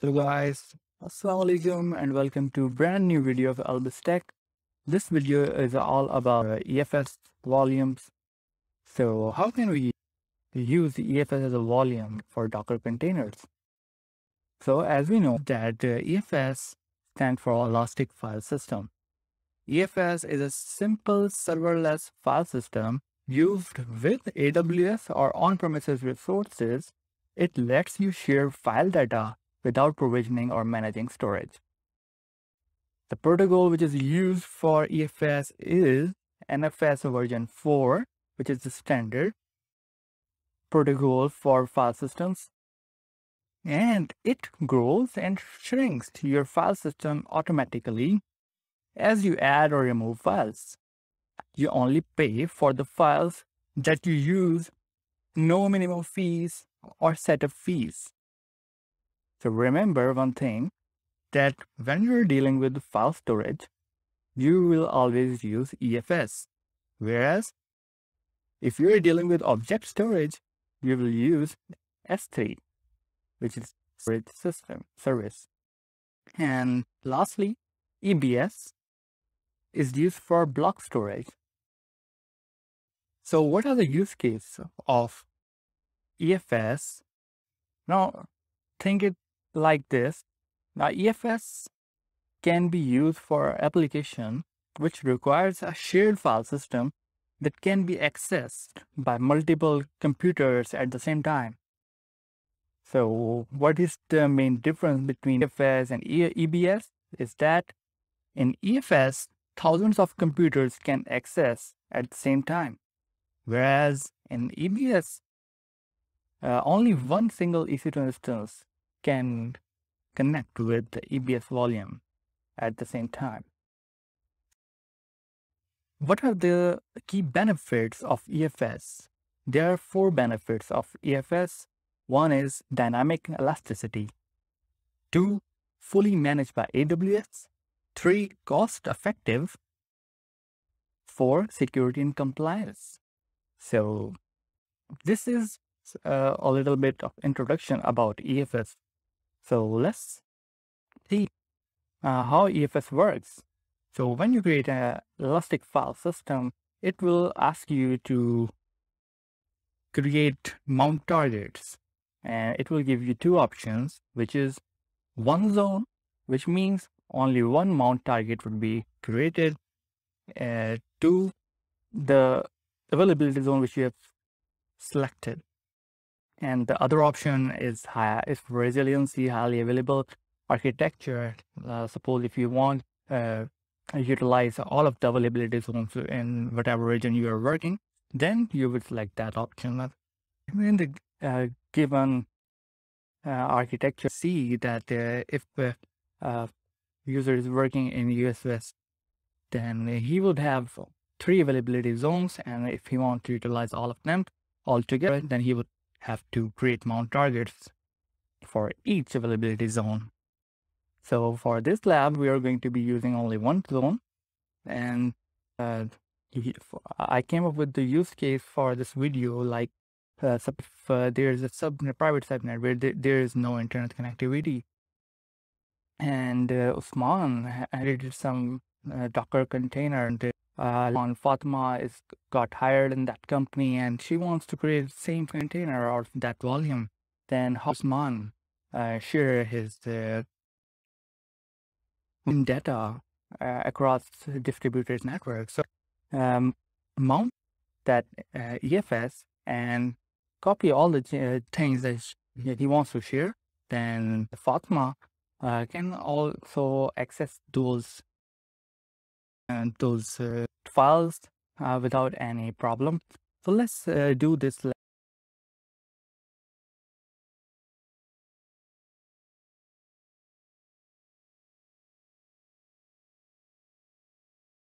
So guys, Assalamualaikum and welcome to brand new video of Albus Tech. This video is all about EFS volumes. So how can we use EFS as a volume for Docker containers? So as we know that EFS stands for Elastic File System. EFS is a simple serverless file system used with AWS or on-premises resources. It lets you share file data without provisioning or managing storage. The protocol which is used for EFS is NFS version 4, which is the standard protocol for file systems. And it grows and shrinks your file system automatically as you add or remove files. You only pay for the files that you use, no minimum fees or setup fees. So remember one thing, that when you're dealing with file storage, you will always use EFS. Whereas if you're dealing with object storage, you will use S3, which is storage system service. And lastly, EBS is used for block storage. So what are the use cases of EFS? Now think it like this. Now EFS can be used for application which requires a shared file system that can be accessed by multiple computers at the same time. So what is the main difference between EFS and EBS is that in EFS, thousands of computers can access at the same time. Whereas in EBS, only one single EC2 instance can connect with the EBS volume at the same time. What are the key benefits of EFS? There are 4 benefits of EFS. 1 is dynamic elasticity. 2, fully managed by AWS. 3, cost effective. 4, security and compliance. So this is a little bit of introduction about EFS. So let's see how EFS works. So when you create an Elastic file system, it will ask you to create mount targets. And it will give you 2 options, which is one zone, which means only one mount target would be created, to the availability zone which you have selected. And the other option is resiliency, highly available architecture. Suppose if you want utilize all of the availability zones in whatever region you are working, then you would select that option. In the given architecture, see that if user is working in US West, then he would have 3 availability zones, and if he wants to utilize all of them altogether, then he would have to create mount targets for each availability zone. So for this lab, we are going to be using only one zone, and I came up with the use case for this video, like if there's a private subnet where there is no internet connectivity, and Usman added some Docker container, and Fatima got hired in that company, and she wants to create the same container or that volume. Then Usman share his data across distributed networks. So mount that EFS and copy all the things that he wants to share. Then Fatima can also access those files without any problem. So let's do this